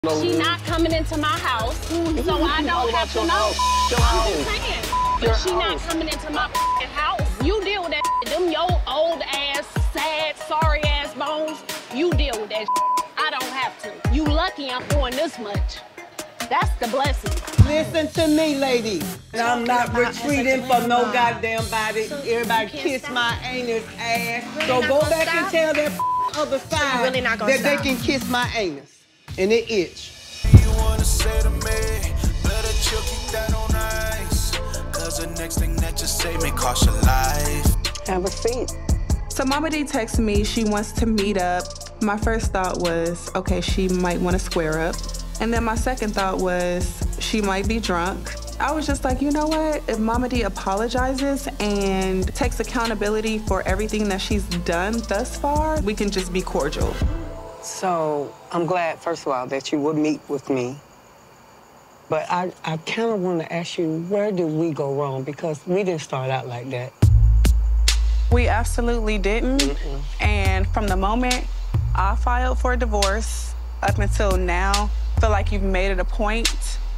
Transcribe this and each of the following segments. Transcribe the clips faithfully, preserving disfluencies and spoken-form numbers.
She not coming into my house, so I don't have to know. I'm just saying. But she not coming into my house. You deal with that. Them your old ass, sad, sorry ass bones. You deal with that. I don't have to. You lucky I'm doing this much. That's the blessing. Listen to me, ladies. And I'm not retreating for no goddamn body. Everybody kiss my anus ass. So go back and tell that other side really not gonna that stop. they can kiss my anus. And it itch. You wanna say to me, better chill, keep that on ice. Cause the next thing that you say may cost your life. Have a seat. So Momma Dee texts me, she wants to meet up. My first thought was, okay, she might want to square up. And then my second thought was, she might be drunk. I was just like, you know what? If Momma Dee apologizes and takes accountability for everything that she's done thus far, we can just be cordial. So I'm glad, first of all, that you would meet with me. But I, I kind of want to ask you, where did we go wrong? Because we didn't start out like that. We absolutely didn't. Mm-mm. And from the moment I filed for a divorce up until now, I feel like you've made it a point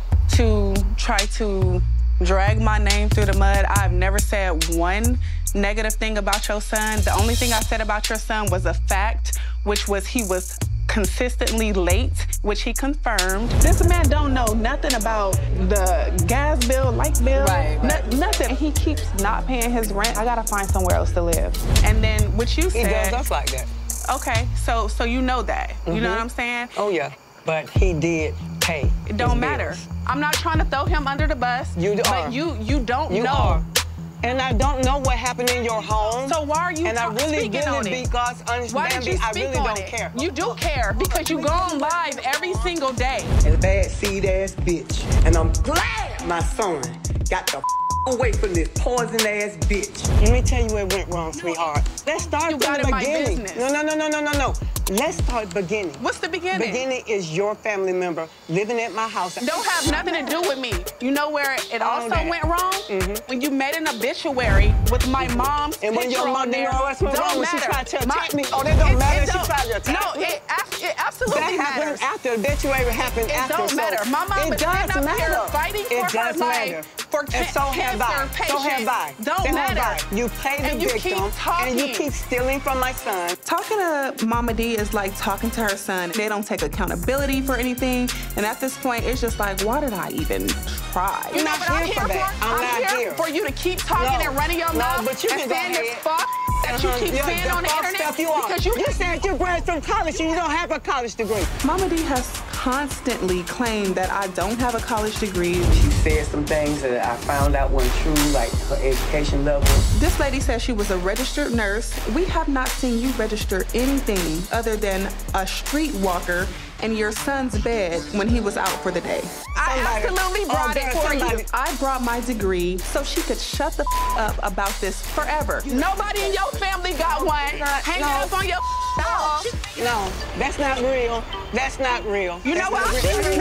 to try to drag my name through the mud. I've never said one negative thing about your son. The only thing I said about your son was a fact, which was he was consistently late, which he confirmed. This man don't know nothing about the gas bill, light bill, right, right. No, nothing. He keeps not paying his rent. I gotta find somewhere else to live. And then what you said— He does us like that. Okay, so so you know that. Mm-hmm. You know what I'm saying? Oh, yeah. But he did pay. It don't matter. Bills. I'm not trying to throw him under the bus. You but are. you you don't you know. Are. And I don't know what happened in your home. So why are you And I really, speaking on really, it? because Why did Bambi, you I speak really on don't it? care. You do care because you go on live every single day. And a bad seed ass bitch. And I'm glad my son got the f away from this poison ass bitch. Let me tell you where it went wrong, sweetheart. Let's start You from got the in my beginning. business. No, no, no, no, no, no, no. Let's start beginning. What's the beginning? Beginning is your family member living at my house. Don't have nothing to do with me. You know where it All also that. went wrong? Mm-hmm. When you made an obituary with my mom's And when your picture mother on there. knew what's wrong Don't when she matter. tried to attack My- me. Oh, that don't it- matter. it She don't- tried to attack no, me. it, ab- it absolutely That happened matters. after. Obituary happened It after. don't so matter. My mom it is does sitting up matter. here fighting it for her does life matter. for and ca- so have I. cancer So have I. patients. Don't so matter. Have I. You play the And you victim, keep talking. and you keep stealing from my son. Talking to Momma Dee is like talking to her son. They don't take accountability for anything. And at this point, it's just like, why did I even try? You're not what here for that. I'm not here here. for you to keep talking No. and running your No, mouth but you and can go saying this ahead. fuck that Uh-huh. you keep Yeah, saying the on the fuck internet. stuff you are. Because you, you said you graduated from college and you don't have a college degree. Momma Dee has constantly claimed that I don't have a college degree. She said some things that I found out weren't true, like her education level. This lady said she was a registered nurse. We have not seen you register anything other than a streetwalker in your son's bed when he was out for the day. I Somebody- absolutely oh, brought there, it for somebody- you. I brought my degree so she could shut the f up about this forever. Nobody in your family got one. Hang no. up on your wall. No, that's not real. That's not real. You know what?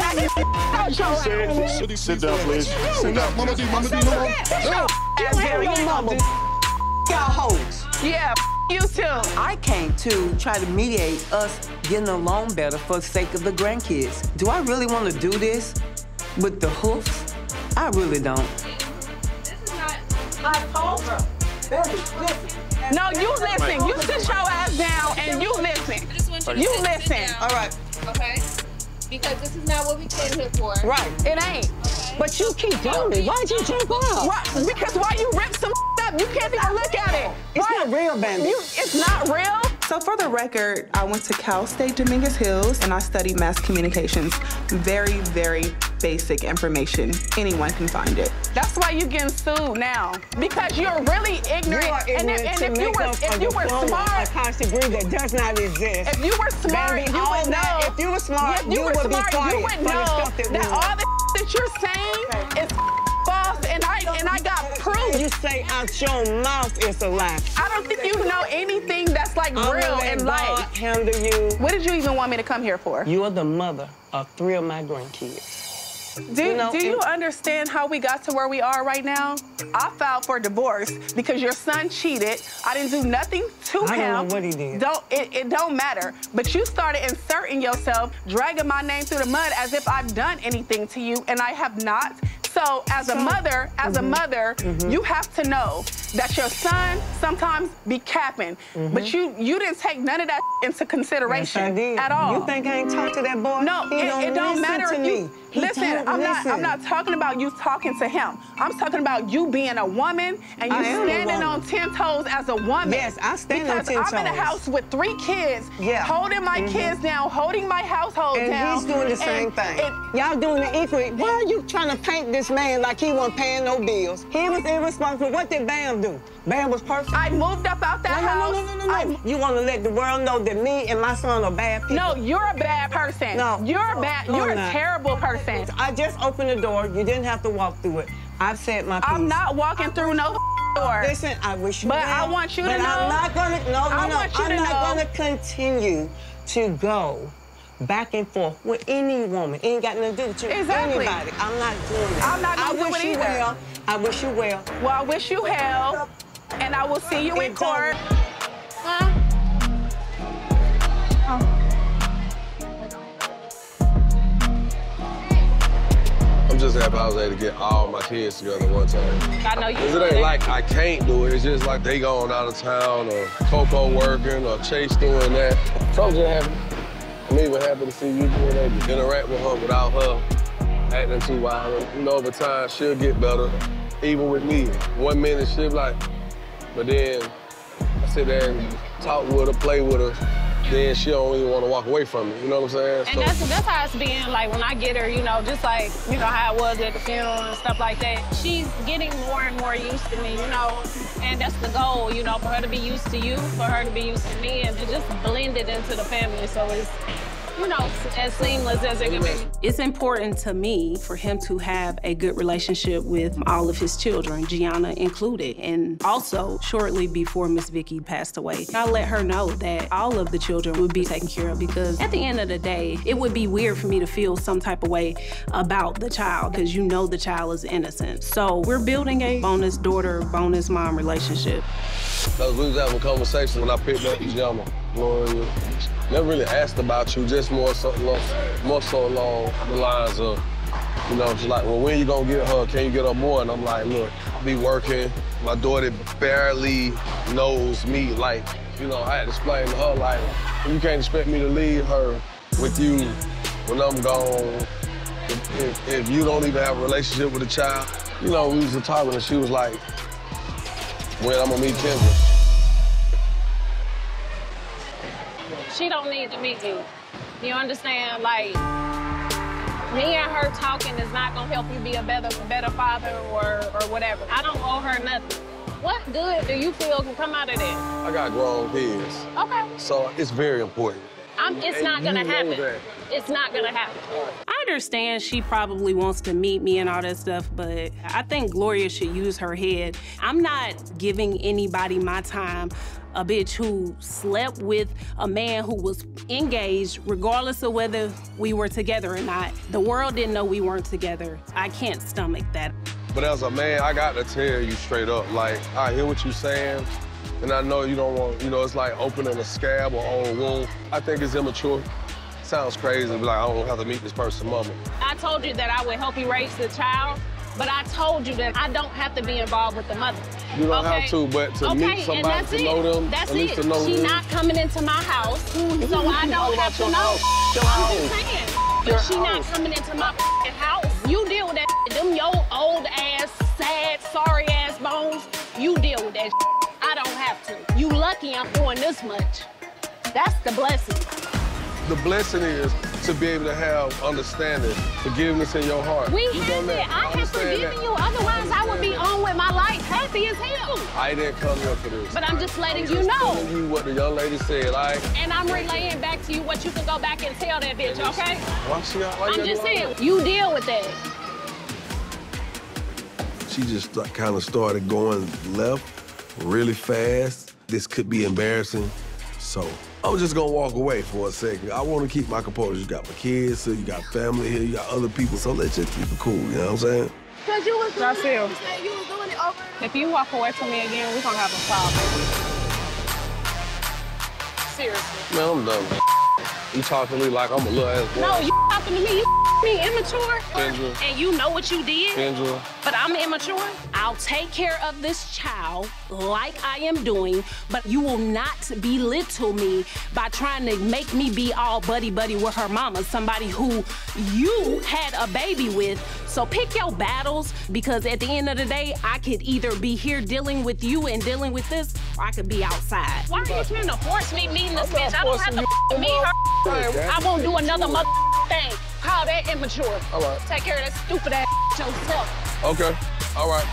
Sit down, please. Sit down. Momma Dee, Momma Dee, no more. No. You have your mama. Y'all hoes. Yeah, you too. I came to try to mediate us getting along better for the sake of the grandkids. Do I really want to do this with the hoofs? I really don't. This is not. I told her. No, you listen. You sit your ass down and you listen. I just want you to You sit- sit listen. down, All right. Okay? Because this is not what we came here for. Right. It ain't. But you keep doing it. Why'd you jump up? Why? Because why you rip some up? You can't even look at it. It's Why? not real, Bambi. You, it's not real? So for the record, I went to Cal State Dominguez Hills and I studied mass communications. Very, very basic information. Anyone can find it. That's why you're getting sued now. Because you're really ignorant. You are and ignorant if, and to if you make were, up if a you were diploma, smart, a college degree that does not exist. if you were smart, Bambi, you all would that- know. if you were smart, if you, you were would be smart, quiet you would for the know stuff that we that know. all the that you're saying is false, and I and I got proof. You say out your mouth it's a lie. I don't think you know anything that's like I'm real gonna let in God life. handle you. What did you even want me to come here for? You are the mother of three of my grandkids. Do you, know, do you understand how we got to where we are right now? I filed for divorce because your son cheated. I didn't do nothing to I him. I don't know what he did. Don't, it, it don't matter. But you started inserting yourself, dragging my name through the mud as if I've done anything to you, and I have not. So as a mother, as mm-hmm. a mother, mm-hmm. you have to know that your son sometimes be capping, mm-hmm. but you you didn't take none of that into consideration yes, I did. at all. You think I ain't talked to that boy? No, he it don't, it don't listen matter to if me. you He listen. don't I'm listen. not I'm not talking about you talking to him. I'm talking about you being a woman and you standing on ten toes as a woman. Yes, I stand on ten toes. Because I'm in a house with three kids, yeah. holding my mm-hmm. kids down, holding my household and down. And he's doing the same thing. Y'all doing it equally. Why are you trying to paint this man like he wasn't paying no bills? He was irresponsible. What did Bam do? Bam was perfect. I moved up out that no, house. No, no, no, no, no. You want to let the world know that me and my son are bad people? No, you're a bad person. No. You're bad. No, you're a not. terrible person. I just opened the door. You didn't have to walk through it. I've said my piece. I'm not walking I through no door. Listen, I wish you But well. I want you to but know. I'm not gonna. No, no, I no. want you I'm to not know. gonna continue to go back and forth with any woman. It ain't got nothing to do with you. Exactly. Anybody. I'm not doing that. I'm not gonna I do wish it you either. well. I wish you well. Well, I wish you hell, and I will see you it in court. Huh? Oh. I'm just happy I was able to get all my kids together one time. I know you. Cause it ain't like I can't do it. It's just like they going out of town, or Coco working, or Chase doing that. So I'm just happy. I'm even happy to see you being able to interact with her without her acting too wild. You know, over time she'll get better. Even with me, one minute she'll be like, but then I sit there and talk with her, play with her. Then she don't even want to walk away from me. You know what I'm saying? And so, that's that's how it's been. Like when I get her, you know, just like you know how it was at the funeral and stuff like that. She's getting more and more used to me, you know, and that's the goal, you know, for her to be used to you, for her to be used to me, and to just blend it into the family. So it's, you know, as seamless as it can be. It's important to me for him to have a good relationship with all of his children, Gianna included. And also, shortly before Miss Vicky passed away, I let her know that all of the children would be taken care of, because at the end of the day, it would be weird for me to feel some type of way about the child, because you know the child is innocent. So we're building a bonus daughter, bonus mom relationship. Because we was having a conversation when I picked up Gianna. Gloria. Never really asked about you, just more so, more so along the lines of, you know, just like, well, when you gonna get her? Can you get her more? And I'm like, look, I be working. My daughter barely knows me. Like, you know, I had to explain to her, like, you can't expect me to leave her with you when I'm gone. If, if, if you don't even have a relationship with the child. You know, we was talking and she was like, when I'm gonna meet Kendra. She don't need to meet me. You understand? Like, me and her talking is not gonna help you be a better, better father or, or whatever. I don't owe her nothing. What good do you feel can come out of that? I got grown kids. Okay. So it's very important. I'm, it's And not gonna you know happen. that. It's not gonna happen. I understand she probably wants to meet me and all that stuff, but I think Gloria should use her head. I'm not giving anybody my time. A bitch who slept with a man who was engaged, regardless of whether we were together or not. The world didn't know we weren't together. I can't stomach that. But as a man, I got to tell you straight up, like, I hear what you're saying, and I know you don't want, you know, it's like opening a scab or old wound. I think it's immature. Sounds crazy, but like, I don't have to meet this person's mama. I told you that I would help you raise the child, but I told you that I don't have to be involved with the mother. You don't okay? have to, but to okay, meet somebody to it. know them, that's at least it. to know She's them. not coming into my house, so I don't have to your know. house. Your I'm house. just saying. Your But she not house. coming into my house. You deal with that. Them your old ass, sad, sorry ass bones. You deal with that. I don't have to. You lucky I'm doing this much. That's the blessing. The blessing is to be able to have understanding, forgiveness in your heart. We You have know it. that. I have understand forgiven that. you. Otherwise, I would be on with my life happy as hell. I didn't come here for this. But I'm just letting I'm you just know. telling you what the young lady said, all right? And I'm relaying back to you what you can go back and tell that bitch, okay? Why she got, why you I'm gotta just do all saying, that? you deal with that. She just kind of started going left really fast. This could be embarrassing. So I'm just gonna walk away for a second. I wanna keep my composure. You got my kids, so you got family here, you got other people, so let's just keep it cool, you know what I'm saying? Cause you was doing it. You was doing it over. If you walk away from me again, we're gonna have a problem. Seriously. Man, I'm done. You talking to me like I'm a little ass boy. No, you talking to me, you me immature. Kendra. And you know what you did. Kendra. But I'm immature. I'll take care of this child like I am doing, but you will not belittle me by trying to make me be all buddy-buddy with her mama, somebody who you had a baby with. So pick your battles, because at the end of the day, I could either be here dealing with you and dealing with this, or I could be outside. Why are you trying to force me meeting this bitch? I don't have to meet her. I won't do another mother thing. Call that immature. All right. Take care of that stupid ass yourself. Okay. All right.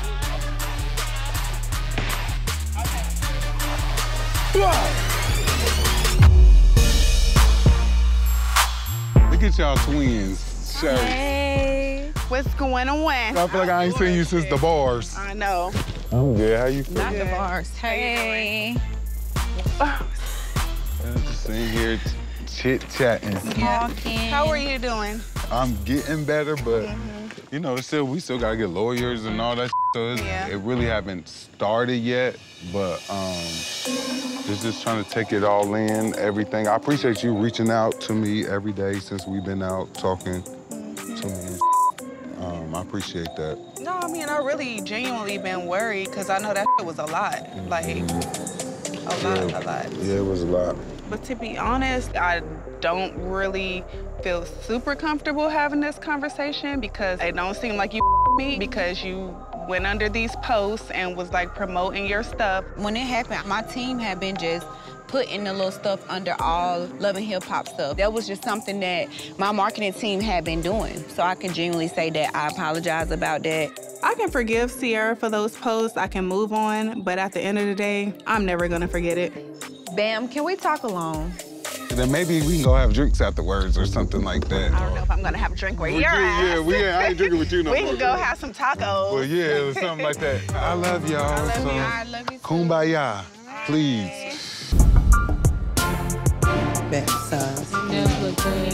Look at y'all twins. Shares. Hey. What's going on? I feel like I ain't seen you since the bars. I know. I'm good. How you feel? Not the bars. Hey. I'm just sitting here chit-chatting. Talking. How are you doing? I'm getting better, but mm-hmm. you know, still we still gotta get lawyers and all that. So it's, yeah. it really haven't started yet, but um, just just trying to take it all in, everything. I appreciate you reaching out to me every day since we've been out talking mm-hmm. to me. Um, I appreciate that. No, I mean I really genuinely been worried because I know that was a lot, mm-hmm. like a lot, yeah. a lot. Yeah, it was a lot. But to be honest, I don't really feel super comfortable having this conversation because it don't seem like you me because you went under these posts and was like promoting your stuff. When it happened, my team had been just putting the little stuff under all Love and Hip Hop stuff. That was just something that my marketing team had been doing. So I can genuinely say that I apologize about that. I can forgive Sierra for those posts, I can move on, but at the end of the day, I'm never gonna forget it. Bam, can we talk alone? Then maybe we can go have drinks afterwards or something like that. I don't know if I'm gonna have a drink where well, you're yeah, at. Yeah, we ain't, I ain't drinking with you no we more. We can go have some tacos. Well, yeah, or something like that. I love y'all. I love so you. I love you too. Kumbaya, please. Back size. You look good.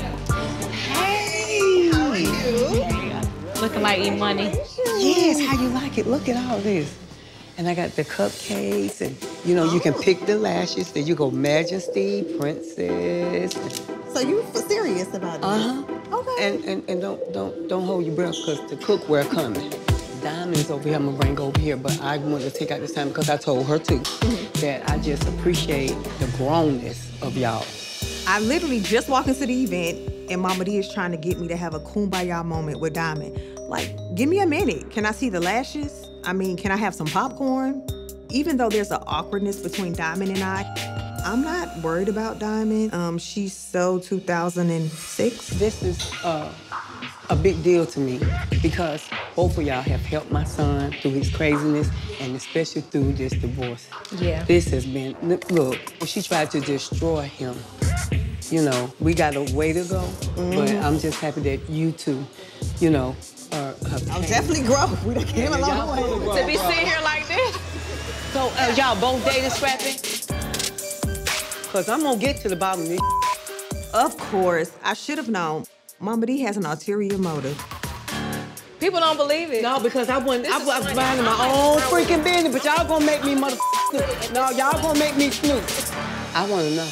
Hey! How are you? Looking like E-Money. Yes, how you like it? Look at all this. And I got the cupcakes, and you know, you can pick the lashes. There you go, Majesty, Princess. So you for serious about it? Uh-huh. Okay. And, and and don't don't don't hold your breath, because the cookware coming. Diamonds over here, I'm gonna bring over here, but I wanted to take out this time because I told her too mm-hmm. that I just appreciate the grownness of y'all. I literally just walked into the event, and Momma Dee is trying to get me to have a kumbaya moment with Diamond. Like, give me a minute. Can I see the lashes? I mean, can I have some popcorn? Even though there's an awkwardness between Diamond and I, I'm not worried about Diamond. Um, she's so two thousand six. This is uh, a big deal to me because both of y'all have helped my son through his craziness and especially through this divorce. Yeah. This has been, look, she tried to destroy him. You know, we got a way to go, mm-hmm. but I'm just happy that you two, you know, are, I'll definitely grow. We done came a long way. To be sitting here like this. So, uh, y'all both dating Scrappy? Because I'm going to get to the bottom of this. Of course. I should have known. Momma Dee has an ulterior motive. People don't believe it. No, because I wasn't, I was minding my own freaking business, but y'all gonna make me mother snoop. No, y'all gonna make me snoop. I want to know.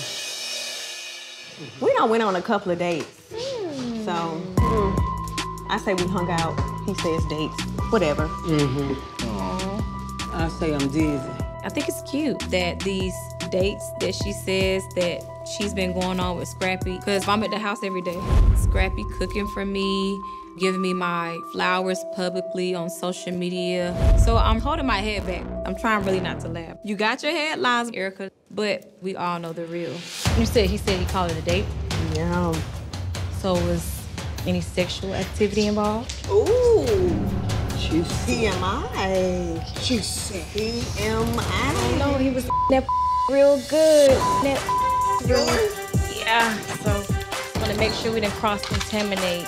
We done went on a couple of dates. Mm. So, mm, I say we hung out. He says dates. Whatever. Mm-hmm. I say I'm dizzy. I think it's cute that these dates that she says that she's been going on with Scrappy, because I'm at the house every day. Scrappy cooking for me, giving me my flowers publicly on social media. So I'm holding my head back. I'm trying really not to laugh. You got your headlines, Erica, but we all know the real. You said he said he called it a date? Yeah. So was any sexual activity involved? Ooh. She T M I. She said T M I. I know, he was that real good. That real, yeah, so just want to make sure we didn't cross-contaminate.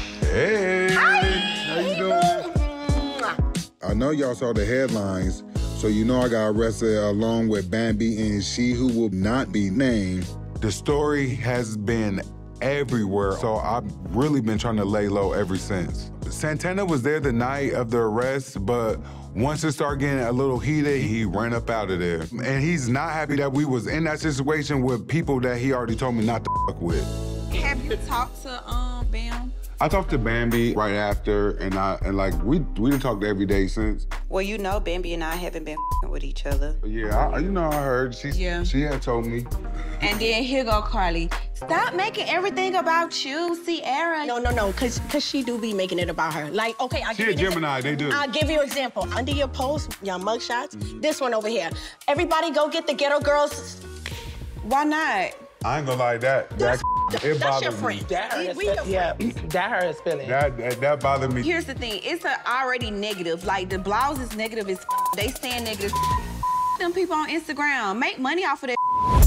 Hey, how you doing? I know y'all saw the headlines, So you know I got arrested along with Bambi and she who will not be named. The story has been everywhere, so I've really been trying to lay low ever since. Santana was there the night of the arrest, but once it started getting a little heated, he ran up out of there. And he's not happy that we was in that situation with people that he already told me not to fuck with. Have you talked to um Bam? I talked to Bambi right after, and I and like we we didn't talk every day since. Well, you know, Bambi and I haven't been with each other. Yeah, I, you know, I heard she Yeah. she had told me. And then here go Karlie. Stop making everything about you, Sierra. No, no, no, cause, cause she do be making it about her. Like, okay, I'll She give a you this. Gemini, they do. I'll give you an example. Under your post, your mugshots, this one over here. Everybody go get the ghetto girls. Why not? I ain't gonna lie, that that it That's bothered your me. friend. That hurt his We- we your feelings. Yeah, that hurt his feelings. That, that that bothered me. Here's the thing, it's a already negative. Like the blouse is negative as they stand negative. Them people on Instagram make money off of that.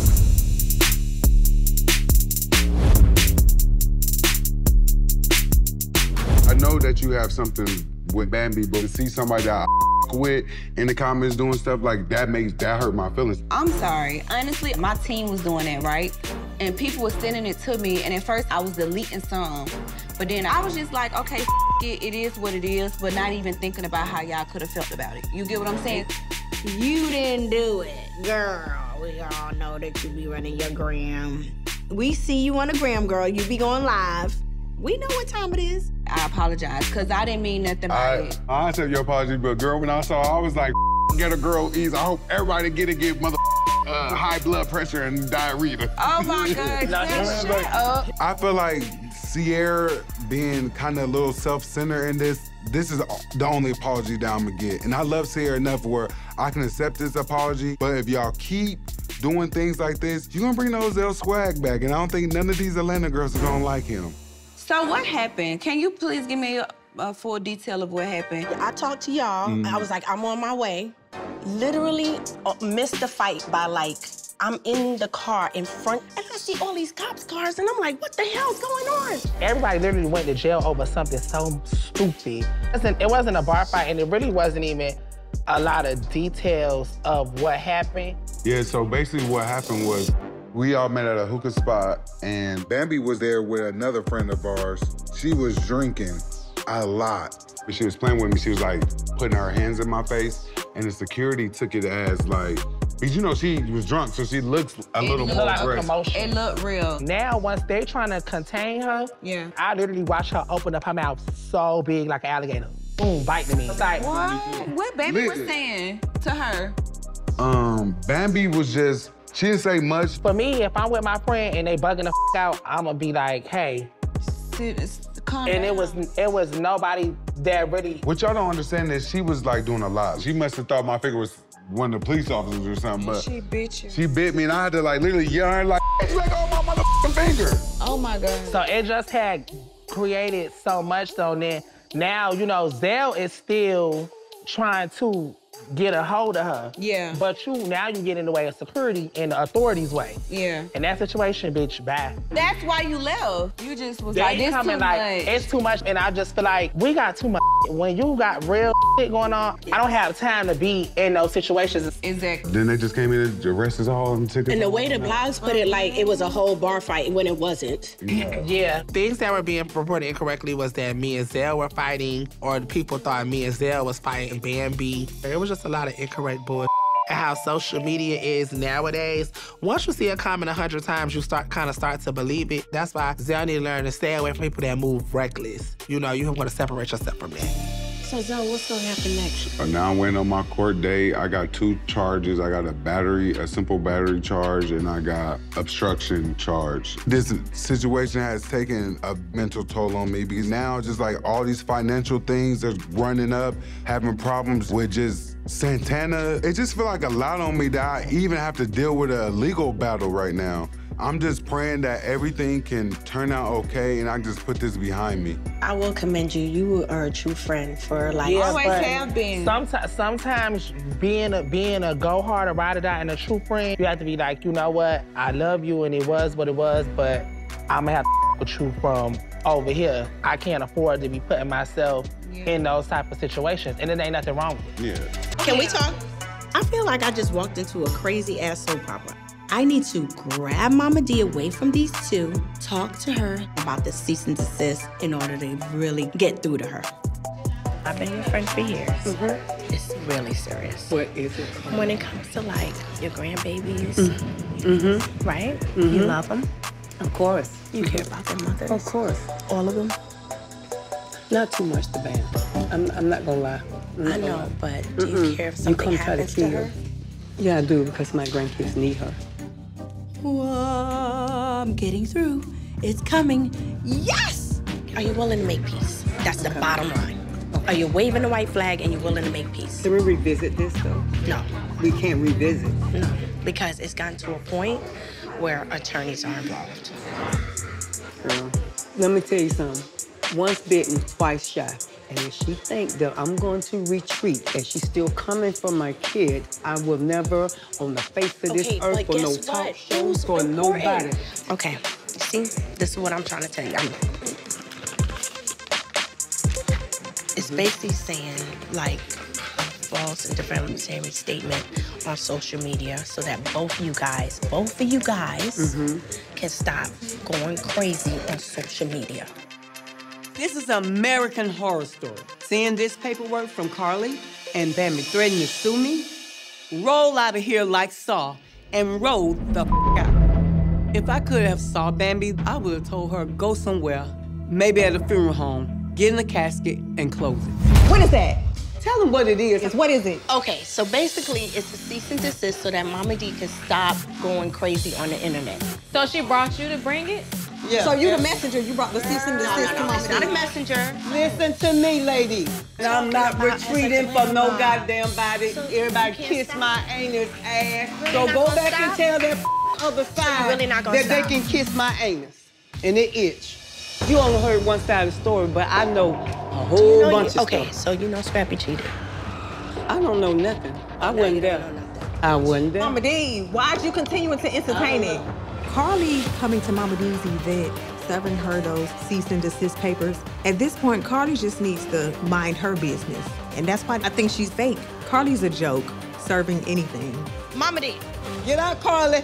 I know that you have something with Bambi, but to see somebody that I with in the comments doing stuff like that makes that hurt my feelings. I'm sorry. Honestly, my team was doing that, right? And people were sending it to me, and at first I was deleting some. But then I was just like, okay, it, it is what it is, but not even thinking about how y'all could have felt about it. You get what I'm saying? You didn't do it, girl. We all know that you be running your gram. We see you on the gram, girl. You be going live. We know what time it is. I apologize, because I didn't mean nothing by I, it. I accept your apology, but girl, when I saw, I was like, get a girl ease. I hope everybody get it, get mother uh, high blood pressure and diarrhea. Oh my God, Zell, shut up. I feel like Sierra being kind of a little self-centered in this, this is the only apology that I'm gonna get. And I love Sierra enough where I can accept this apology, but if y'all keep doing things like this, you're gonna bring those Zell swag back, and I don't think none of these Atlanta girls are gonna like him. So what happened? Can you please give me a, a full detail of what happened? I talked to y'all. Mm. I was like, I'm on my way. Literally uh, missed the fight by like, I'm in the car in front, and I see all these cops' cars, and I'm like, what the hell's going on? Everybody literally went to jail over something so stupid. It wasn't, it wasn't a bar fight, and it really wasn't even a lot of details of what happened. Yeah, so basically what happened was we all met at a hookah spot, and Bambi was there with another friend of ours. She was drinking a lot. She was playing with me. She was like putting her hands in my face, and the security took it as like, because you know she was drunk, so she looks a It little looked more like a aggressive. commotion. It looked real. Now, once they trying to contain her, Yeah. I literally watched her open up her mouth so big like an alligator. Boom, biting me. It's like, What? What Baby was Listen. saying to her? Um, Bambi was just, she didn't say much. for me, if I'm with my friend and they bugging the f out, I'm gonna be like, hey. Sit, calm And it down. was it was nobody that really. What y'all don't understand is she was like doing a lot. She must have thought my figure was one of the police officers or something, but She bit you. she bit me and I had to like literally yell at her like, let go of my motherfucking finger. Oh my God. So it just had created so much so then now, you know, Zell is still trying to get a hold of her. Yeah. But you, now you get in the way of security in the authorities' way. Yeah. In that situation, bitch, bye. That's why you left. You just was They like, this coming too like, much. it's too much, and I just feel like we got too much. When you got real shit going on, I don't have time to be in those situations. Exactly. Then they just came in and arrested us all and took us. And the way the blogs put it, like it was a whole bar fight when it wasn't. Yeah. Things that were being reported incorrectly was that me and Zell were fighting, or people thought me and Zell was fighting Bambi. It was just a lot of incorrect bullshit. And how social media is nowadays, once you see a comment a hundred times, you start kind of start to believe it. That's why Zell need to learn to stay away from people that move reckless. You know, you want to separate yourself from that. So, Zell, what's gonna happen next? Uh, now I'm waiting on my court date. I got two charges. I got a battery, a simple battery charge, and I got obstruction charge. This situation has taken a mental toll on me because now just like all these financial things are running up, having problems with just Santana. It just feel like a lot on me that I even have to deal with a legal battle right now. I'm just praying that everything can turn out okay and I can just put this behind me. I will commend you. You are a true friend for like. Yeah, Always but have been. Sometimes, sometimes being a being a go hard, a ride or die, and a true friend, you have to be like, you know what? I love you, and it was what it was, but I'm gonna have to with you from over here. I can't afford to be putting myself Yeah. in those type of situations, and it ain't nothing wrong with it. Yeah. Can we talk? I feel like I just walked into a crazy ass soap opera. I need to grab Momma Dee away from these two, talk to her about the cease and desist in order to really get through to her. I've been your friend for years. Mm-hmm. It's really serious. What is it? When it comes to like your grandbabies, Mm-hmm. right? Mm-hmm. You love them. Of course. You care about their mothers. Of course. All of them. Not too much to ban. I'm, I'm not gonna lie. I'm not I know, gonna lie. but do you Mm-mm. care if You something come try happens to to kill her? her? Yeah, I do, because my grandkids need her. Whoa, I'm getting through. It's coming. Yes! Are you willing to make peace? That's the bottom line. Are you waving the white flag and you're willing to make peace? Can we revisit this, though? No. We can't revisit. No, because it's gotten to a point where attorneys are involved. Girl, let me tell you something. Once bitten, twice shy. And if she think that I'm going to retreat and she's still coming for my kid, I will never, on the face of this Okay, earth, but for no guess talk what? shows, Who's for important? nobody. Okay, see, this is what I'm trying to tell you. I'm, it's basically saying, like, a false and defamatory statement on social media so that both of you guys, both of you guys Mm-hmm. can stop going crazy on social media. This is an American Horror Story. Seeing this paperwork from Karlie and Bambi threatening to sue me, roll out of here like Saw and roll the f out. If I could have saw Bambi, I would have told her go somewhere, maybe at a funeral home, get in a casket and close it. What is that? Tell them what it is. What is it? Okay, so basically it's a cease and desist so that Momma Dee can stop going crazy on the internet. So she brought you to bring it? Yeah. So you the messenger, you brought the cease and desist to Momma It's not a Dee. messenger. Listen to me, lady. I'm not retreating for no goddamn body. Everybody kiss my anus ass. So not go gonna back and stop? tell that other side really not gonna that they stop? can kiss my anus. And it itch. You only heard one side of the story, but I know a whole You know bunch you- of okay, stuff. so you know Scrappy cheated. I don't know nothing. I wasn't there. I wasn't there. Momma Dee, why'd you continue to entertain it? Karlie coming to Momma Dee's event, serving her those cease and desist papers. At this point, Karlie just needs to mind her business. And that's why I think she's fake. Karlie's a joke, serving anything. Momma Dee, Get out, Karlie.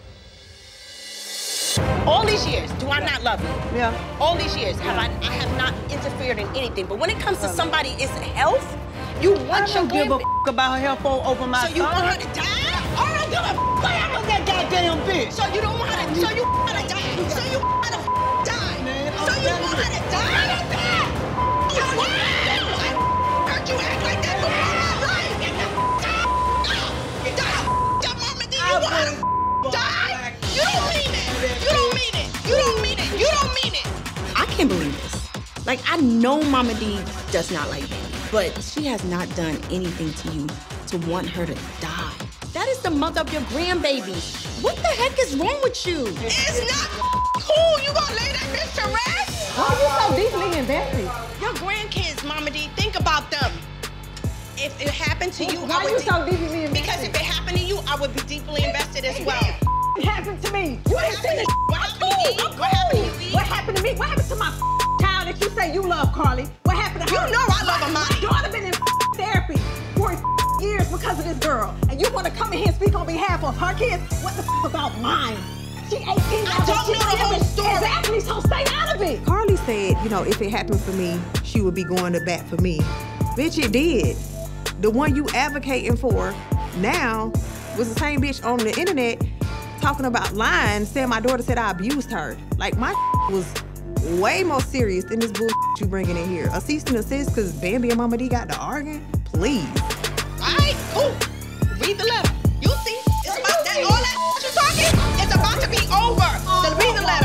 all these years, do I not love you? Yeah. All these years, have I, I have not interfered in anything. But when it comes to somebody, it's health. You I want your don't give a grandbaby. f about her health over my So you son. want her to die? I don't give a f what happened to that goddamn bitch. So you don't want her to, so you want her to die? So you want her to die? So you want her to die? You want her to die? I heard you act like that before my life. Get the f out. Get the f out, Momma Dee. You want her to die? You don't mean it. You don't mean it. You don't mean it. You don't mean it. I can't believe this. Like, I know Momma Dee does not like Bambi, but she has not done anything to you to want her to die. That is the mother of your grandbaby. What the heck is wrong with you? It's not cool. You gonna lay that bitch to rest? Why are you so deeply invested? Your grandkids, Momma Dee, think about them. If it happened to you, Why I would you de- so deeply invested? Because if it happened to you, I would be deeply invested as well. What happened to me? You ain't seen this. What happened to you? What happened to you? What happened to me? What happened to my child that you say you love, Karlie? What happened to You her? know I love her, My Mommy. daughter been in therapy for years because of this girl, and you want to come in here and speak on behalf of her kids? What the f about mine? She eighteen. I now, don't she's know the whole seven. story. Exactly, so stay out of it. Karlie said, you know, if it happened for me, she would be going to bat for me. Bitch, it did. The one you advocating for now was the same bitch on the internet talking about lying, saying my daughter said I abused her. Like, my was way more serious than this bullshit you bringing in here. A cease and desist because Bambi and Momma Dee got to arguing? Please. All right, cool. Read the letter. You'll see. It's about that. All that you talking, it's about to be over. So read the letter.